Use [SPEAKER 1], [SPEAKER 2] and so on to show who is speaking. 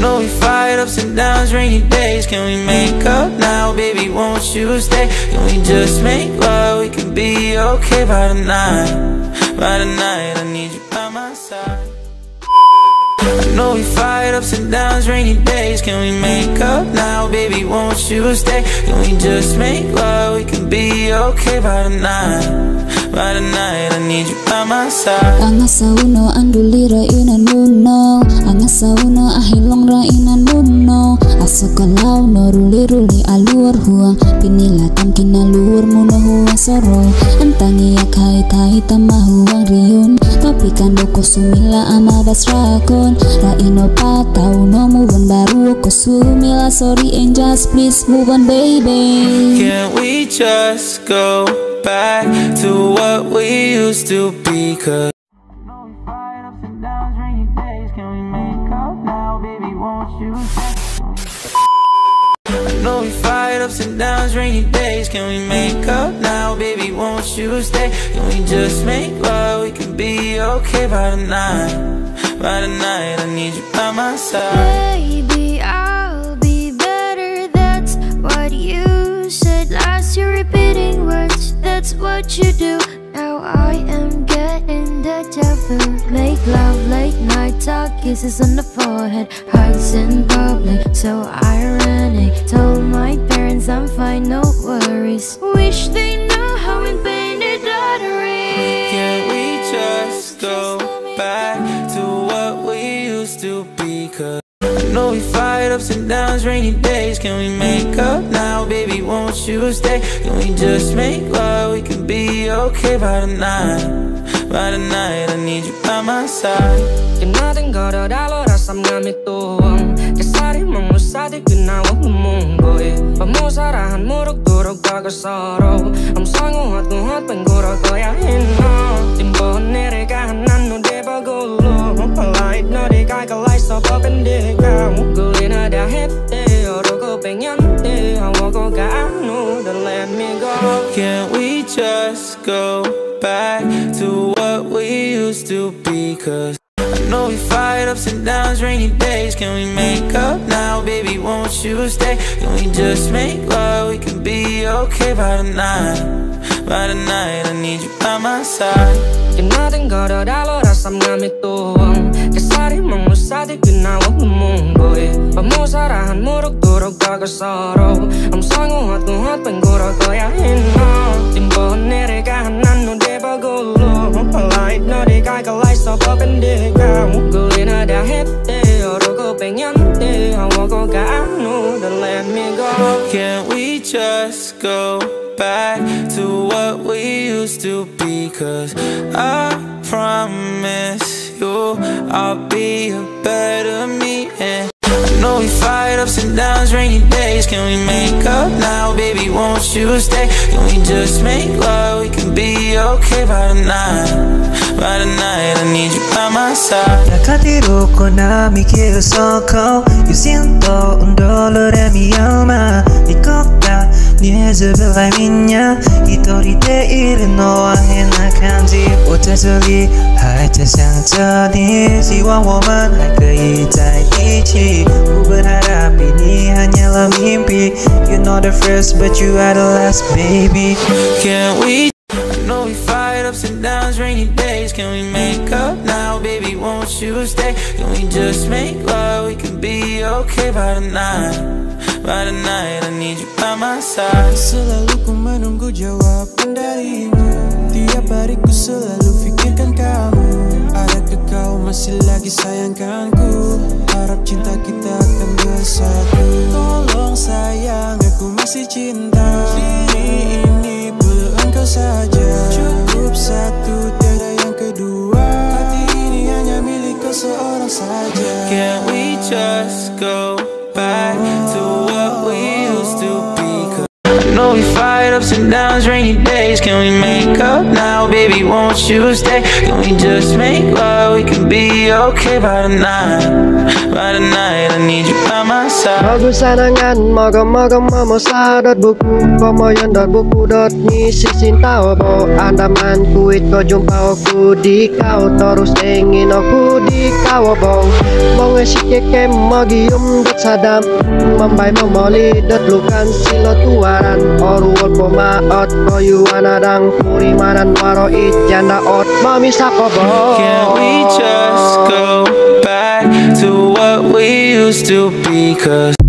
[SPEAKER 1] know we fight ups and downs, rainy days. Can we make up now, baby, won't you stay? Can we just make love, we can be okay by the night. By the night, I need you by my side. I know we fight ups and downs, rainy days. Can we make up now, baby, won't you stay? Can we just make love, we can be okay by the night. By the night, I need you by my side.
[SPEAKER 2] Ang asauno andulira inanuno, ang asauno ahilong ra inanuno. Asokalaw no ruli-ruli aluar huang, pinilatam kinaluar mo na huang soro. Antangi akay tamahuang riyon, papikando ko sumila amabas rakon. Raino pataw no move on baru ko sumila, sorry and just please move on baby.
[SPEAKER 1] Can't we just go back to what we used to be? Cause I know we fight ups and downs, rainy days. Can we make up now, baby, won't you stay? I know we fight ups and downs, rainy days. Can we make up now, baby, won't you stay? Can we just make love, we can be okay by the night. By the night, I need you by my side.
[SPEAKER 3] Baby, I'll be better, that's what you said last. You're repeating words, that's what you do. Now I am getting the devil. Make love late night, talk, kisses on the forehead, hugs in public, so ironic. Told my parents I'm fine, no worries. Wish they know how in pain they lottery.
[SPEAKER 1] Can't we just go back to what we used to be? Cause I know we fight ups and downs, rainy days. Can we make up now, baby, won't you stay? Can we just make love, we can be okay by the night. By the night, I need you by my side.
[SPEAKER 4] Natin garadalo rasam ngamit tuwang kasari mong usadi kinawag mong boy. Pamusarahan murug durog kagasaro. Am sanguhat nguhat penggura koyahin mo. Timbon nirikahan nanu de bagulo. Palait no di kakalay sa papendika. Mugulin ada hete oro ko penyante. Hawa ko kaano, then let me go.
[SPEAKER 1] Can't we just go back to what we used to be? Cause I know we fight ups and downs, rainy days. Can we make up now, baby, won't you stay? Can we just make love, we can be okay by the night. By the night, I need you by my side.
[SPEAKER 4] Natin garadalo rasam ngamit tuwang kasari mong usadi kinawag mong boy. Pamusarahan murug durog kagasaro. Am sanguhat nguhat penggura koyahin mo. Timbon nirikahan nanu de bagulo. Palait no di kakalay sa papendika. Mugulin ada hete oro ko penyante. Hawa ko kaano, then let me go.
[SPEAKER 1] Can't we just go back to what we used to be? Cause I promise you I'll be a better me. And I know we fight ups and downs, rainy days. Can we make up now, baby, won't you stay? Can we just make love, we can be okay by the night. By the night, I need you by my side.
[SPEAKER 5] Nakatiro ko na mikiuso ko. Yo siento un dolor en mi alma. Mi costa你是本来明呀，一头里的一人我很难看见。我在这里，还在想着你，希望我们还可以在一起。Ku berharap ini hanyalah mimpi. You're not the first, but you are the last, baby.
[SPEAKER 1] Can we? I know we fight ups and downs, rainy days. Can we make up now, baby, won't you stay? Can we just make love, we can be okay by the night. By the night, I need you by my side.
[SPEAKER 6] Selalu ku menunggu jawaban darimu. Tiap hari ku selalu fikirkan kamu. Adakah kau masih lagi sayangkanku? Harap cinta kita akan bersatu. Tolong sayang, aku masih cinta. Diri ini perlu engkau saja. Cukup satu, tiada yang kedua. Hati ini hanya milik kau seorang saja.
[SPEAKER 1] Can't we just go back to what we used to be? Cause I know we fight ups and downs, rainy days. Can we make up now, baby, won't you stay? Can we just make love, we can be okay by the night. By the night, I need you by my side.
[SPEAKER 7] Magusanangan magam mamosadot buku komoyon dot buku dot ngisi sinta obo andaman kuit ko jumpa aku di kau terus ingin aku di kau obo mengesik kem magium dot sadam membai memoli dot lukan silo tuaran orwol pomaot koyu anadang purimanan waro janda ot mami sakobo.
[SPEAKER 1] Can we just go back to what we used to be? 'Cause